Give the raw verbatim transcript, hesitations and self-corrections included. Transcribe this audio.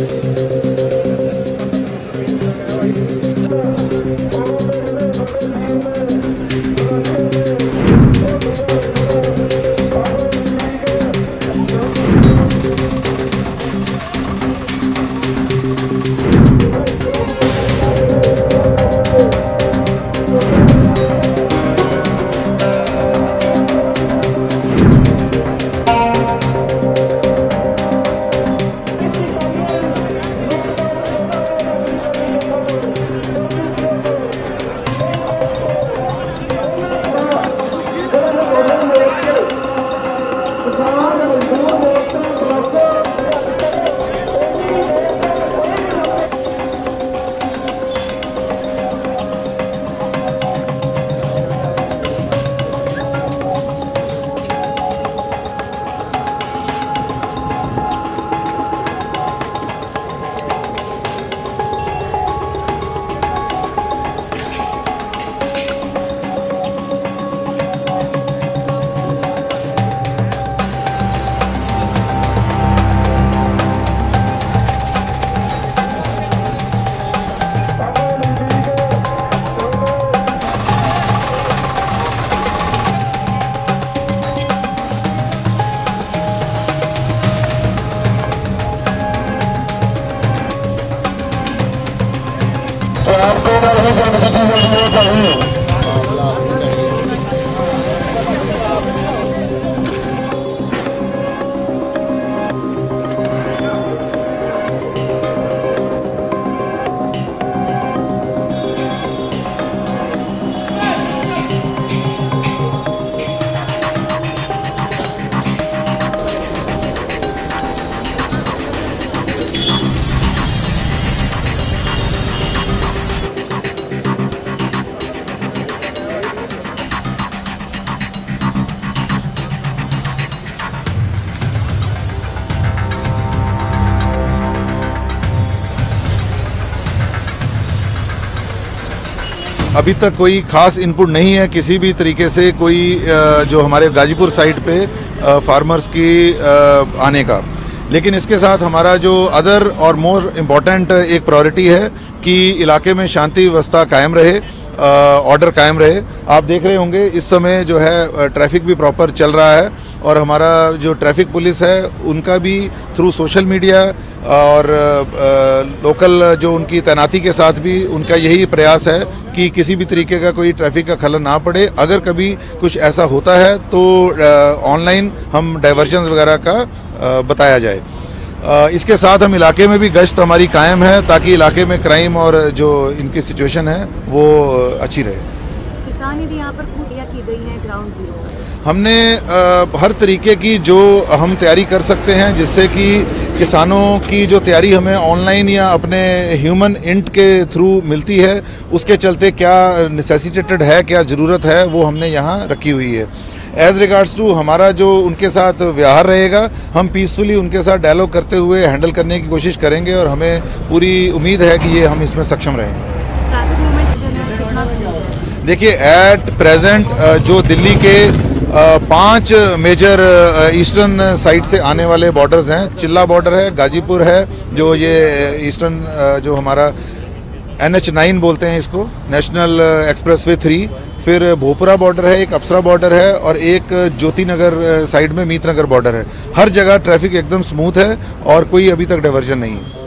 अभी तक कोई खास इनपुट नहीं है किसी भी तरीके से कोई जो हमारे गाजीपुर साइड पे फार्मर्स की आने का, लेकिन इसके साथ हमारा जो अदर और मोर इम्पॉर्टेंट एक प्रायोरिटी है कि इलाके में शांति व्यवस्था कायम रहे, ऑर्डर कायम रहे। आप देख रहे होंगे इस समय जो है ट्रैफिक भी प्रॉपर चल रहा है और हमारा जो ट्रैफिक पुलिस है उनका भी थ्रू सोशल मीडिया और लोकल जो उनकी तैनाती के साथ भी उनका यही प्रयास है कि किसी भी तरीके का कोई ट्रैफिक का खलल ना पड़े। अगर कभी कुछ ऐसा होता है तो ऑनलाइन हम डाइवर्जन वगैरह का बताया जाए। इसके साथ हम इलाके में भी गश्त हमारी कायम है ताकि इलाके में क्राइम और जो इनकी सिचुएशन है वो अच्छी रहे। किसान यदि यहाँ पर खूटियाँ की गई हैं ग्राउंड जीरो, हमने आ, हर तरीके की जो हम तैयारी कर सकते हैं जिससे कि किसानों की जो तैयारी हमें ऑनलाइन या अपने ह्यूमन इंट के थ्रू मिलती है, उसके चलते क्या नेसेसिटेटेड है, क्या ज़रूरत है, वो हमने यहाँ रखी हुई है। एज रिगार्ड्स टू हमारा जो उनके साथ व्यवहार रहेगा, हम पीसफुली उनके साथ डायलॉग करते हुए हैंडल करने की कोशिश करेंगे और हमें पूरी उम्मीद है कि ये हम इसमें सक्षम रहेंगे। देखिए एट प्रेजेंट जो दिल्ली के पांच मेजर ईस्टर्न साइड से आने वाले बॉर्डर्स हैं, चिल्ला बॉर्डर है, गाजीपुर है जो ये ईस्टर्न जो हमारा एन एच नाइन बोलते हैं इसको, नेशनल एक्सप्रेसवे थ्री, फिर भोपरा बॉर्डर है, एक अप्सरा बॉर्डर है और एक ज्योति नगर साइड में मीत नगर बॉर्डर है। हर जगह ट्रैफिक एकदम स्मूथ है और कोई अभी तक डाइवर्जन नहीं है।